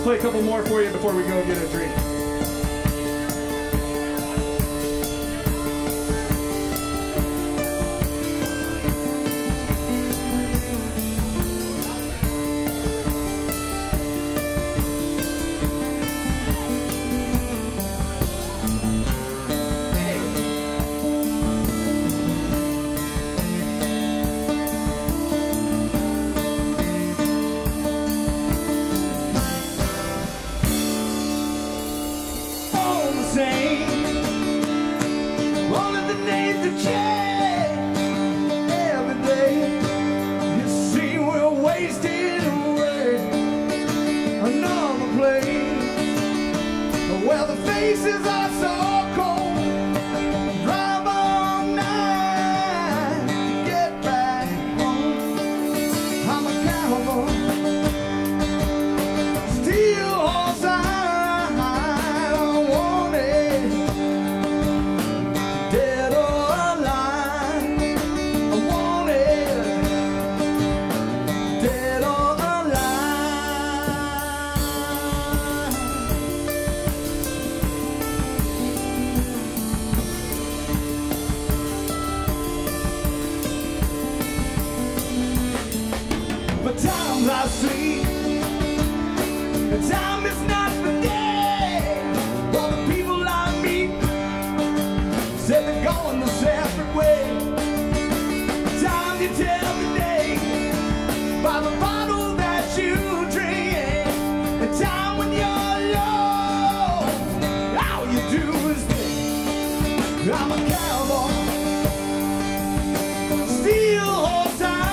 play a couple more for you before we go get a drink. Well, the faces are so cold. Drive all night to get back home. I'm a cowboy, steel horse I wanted, dead or alive. I wanted, dead or alive. But times I see, the time is not the day. All the people I meet said they're going the separate way. Time you tell the day by the bottle that you drink. The time when you're low, all you do is think. I'm a cowboy, steel horse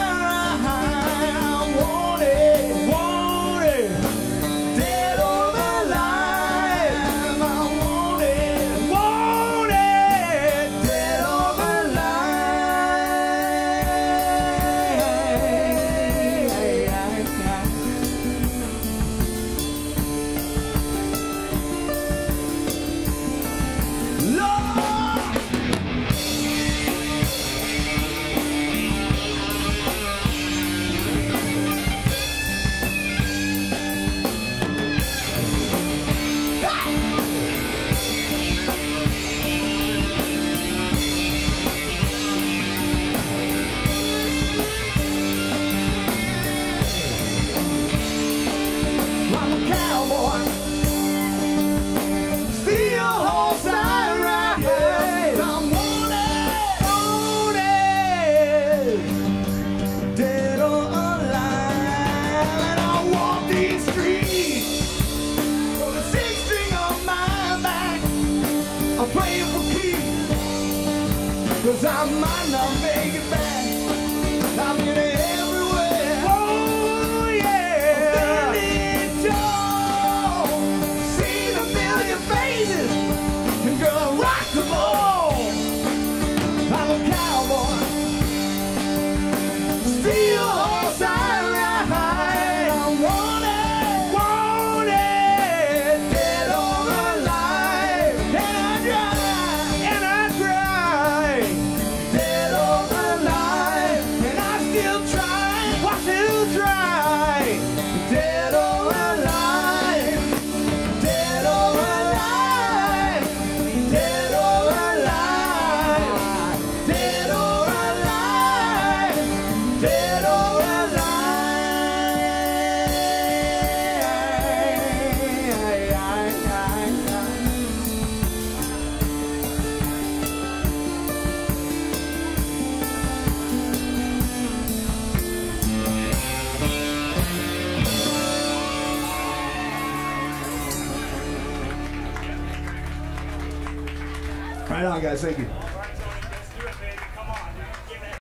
playing for keeps, 'cause I might not make it back. I'm in everywhere. Oh yeah. Standing tall, seen a million faces, and girl, I rock them all. I'm a cowboy, steel horse I ride. I want it. Right on, guys. Thank you.